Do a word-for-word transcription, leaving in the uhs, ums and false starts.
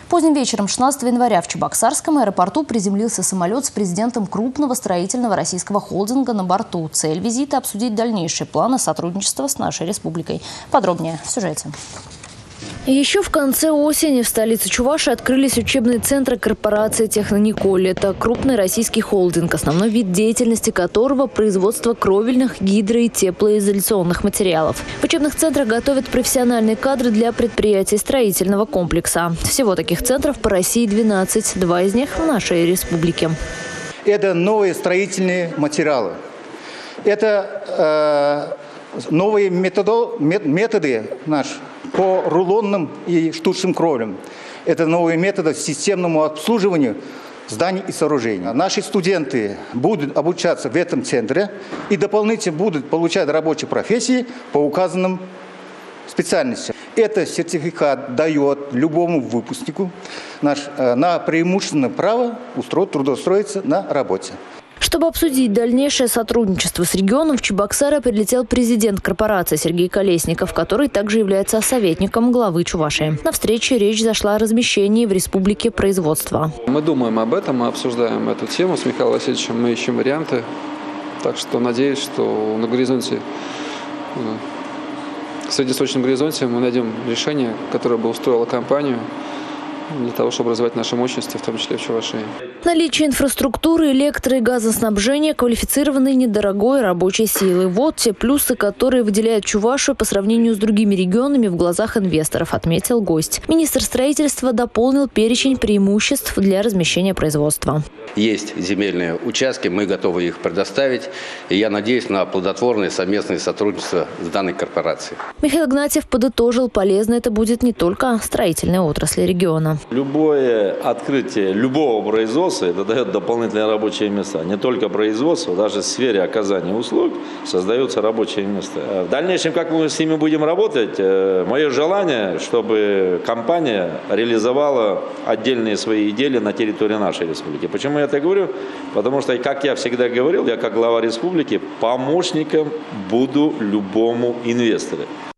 Поздним вечером шестнадцатого января в Чебоксарском аэропорту приземлился самолет с президентом крупного строительного российского холдинга на борту. Цель визита – обсудить дальнейшие планы сотрудничества с нашей республикой. Подробнее в сюжете. Еще в конце осени в столице Чувашии открылись учебные центры корпорации «Технониколь». Это крупный российский холдинг, основной вид деятельности которого – производство кровельных, гидро- и теплоизоляционных материалов. В учебных центрах готовят профессиональные кадры для предприятий строительного комплекса. Всего таких центров по России двенадцать, два из них в нашей республике. Это новые строительные материалы. Это э, новые методо, методы наши по рулонным и штучным кровлям. Это новые методы системному обслуживанию зданий и сооружений. Наши студенты будут обучаться в этом центре и дополнительно будут получать рабочие профессии по указанным специальностям. Этот сертификат дает любому выпускнику наш, на преимущественное право устроить, трудоустроиться на работе. Чтобы обсудить дальнейшее сотрудничество с регионом, в Чебоксары прилетел президент корпорации Сергей Колесников, который также является советником главы Чувашии. На встрече речь зашла о размещении в республике производства. Мы думаем об этом, мы обсуждаем эту тему с Михаилом Васильевичем, мы ищем варианты. Так что надеюсь, что на горизонте, в среднесрочном горизонте мы найдем решение, которое бы устроило компанию для того, чтобы развивать наши мощности, в том числе в Чувашии. Наличие инфраструктуры, электро- и газоснабжения, квалифицированной недорогой рабочей силы. Вот те плюсы, которые выделяют Чувашию по сравнению с другими регионами в глазах инвесторов, отметил гость. Министр строительства дополнил перечень преимуществ для размещения производства. Есть земельные участки, мы готовы их предоставить. И я надеюсь на плодотворное совместное сотрудничество с данной корпорацией. Михаил Игнатьев подытожил, полезно это будет не только строительной отрасли региона. Любое открытие любого производства, это дает дополнительные рабочие места. Не только производство, даже в сфере оказания услуг создаются рабочие места. В дальнейшем, как мы с ними будем работать, мое желание, чтобы компания реализовала отдельные свои идеи на территории нашей республики. Почему я это говорю? Потому что, как я всегда говорил, я как глава республики помощником буду любому инвестору.